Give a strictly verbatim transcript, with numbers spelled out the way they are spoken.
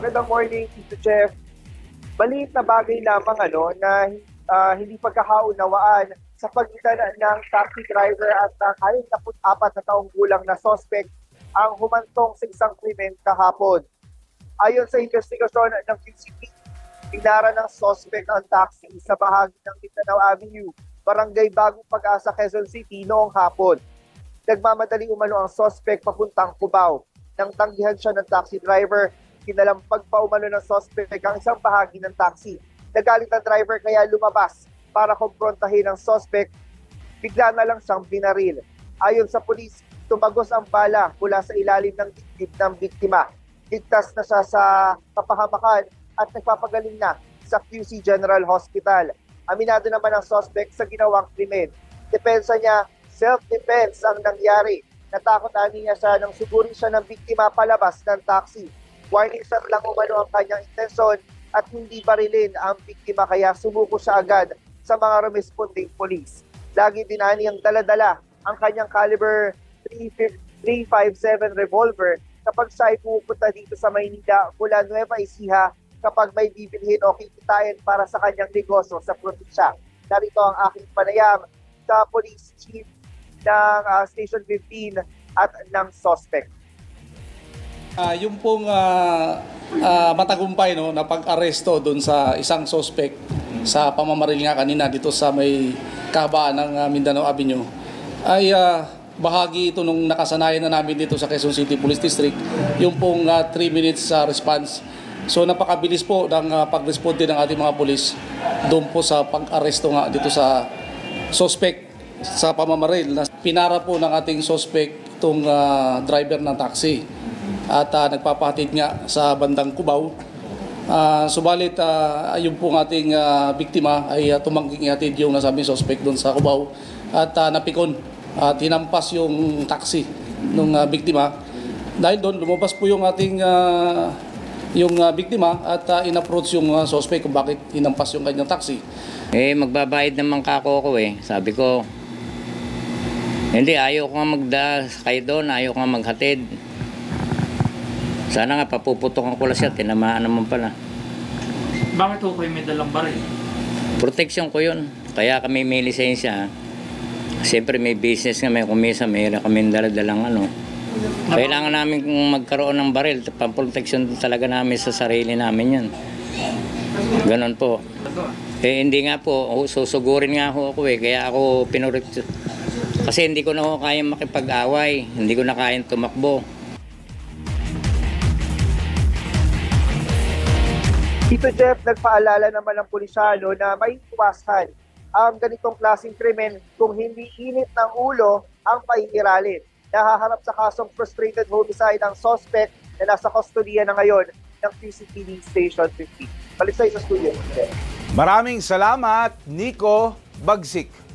Magandang morning, Tito Jeff. Maliit na bagay lamang ano, na uh, hindi pagkakaunawaan sa pagitan ng taxi driver at ng anim na apat na taong gulang na suspect ang humantong sa isang krimen kahapon. Ayon sa investigasyon ng Q C P, pinara ng suspect ang taxi sa bahagi ng Mindanao Avenue, Barangay Bagong Pag-asa, Quezon City noong hapon. Nagmamadali umano ang suspect papuntang Cubao. Nang tanggihan siya ng taxi driver, kinalampag pa umano ng suspect ang isang bahagi ng taxi. Nagalit ang driver kaya lumabas para kumprontahin ang suspect. Bigla na lang siyang binaril. Ayon sa pulis, tumagos ang bala mula sa ilalim ng dibdib ng biktima. Ligtas na siya sa kapahamakan at nagpapagaling na sa Q C General Hospital. Aminado naman ang suspect sa ginawang krimen. Depensa niya, self-defense ang nangyari. Natakot ani niya siya nang sugurin siya ng biktima palabas ng taxi. Warning shot lang umano ang kanyang intensyon at hindi barilin ang biktima kaya sumuko siya agad sa mga responding police. Lagi din ani ang dala-dala ang kanyang caliber three fifty-seven revolver kapag siya ay pupunta dito sa Maynila mula Nueva Ecija kapag may bibilhin o kikitain para sa kanyang negosyo sa probinsya. Narito ang aking panayam sa Police Chief ng uh, Station fifteen at ng suspect. Uh, yung pong uh, uh, matagumpay no, na pag-aresto doon sa isang suspect sa pamamaril nga kanina dito sa may kahabaan ng uh, Mindanao Avenue ay uh, bahagi ito nung nakasanayan na namin dito sa Quezon City Police District, yung pong three uh, minutes uh, response. So napakabilis po ng uh, pag-responde ng ating mga pulis doon po sa pag-aresto nga dito sa suspect sa pamamaril. Pinara po ng ating suspect itong uh, driver ng taxi at uh, nagpapahatid nga sa bandang Cubao. Uh, subalit uh, yung pong ating uh, biktima ay uh, tumangging ihatid yung nasabing suspect doon sa Cubao at uh, napikon at uh, tinampas yung taxi ng uh, biktima. Dahil doon lumabas po yung ating uh, yung uh, biktima at uh, in-approach yung uh, suspect kung bakit tinampas yung kanyang taxi. Eh magbabayad naman kako ko eh. Sabi ko, hindi, ayaw ko nga magda kayo doon, ayaw ko nga maghatid. Sana nga papuputokan ko lang siya, tinamaan naman pala. Bakit ko kayo may dalang baril? Protection ko yun. Kaya kami may lisensya. Siyempre may business nga, may kumisa, may kami dala-dalang ano. Kailangan namin kung magkaroon ng baril, pang-protection talaga namin sa sarili namin yan. Ganon po. Eh hindi nga po, susugurin nga ho ako eh, kaya ako pinurek. Kasi hindi ko na ho kayang makipag-away, hindi ko na kayang tumakbo. Tito Jeff, nagpaalala naman ng pulisyano na may iwasan ang ganitong klaseng krimen kung hindi init ng ulo ang pahihiralin. Nahaharap sa kasong frustrated homicide ang suspect na nasa kustodiya na ngayon ng Q C P D Station fifteen. Balik sa studio. Maraming salamat, Nico Bagsik.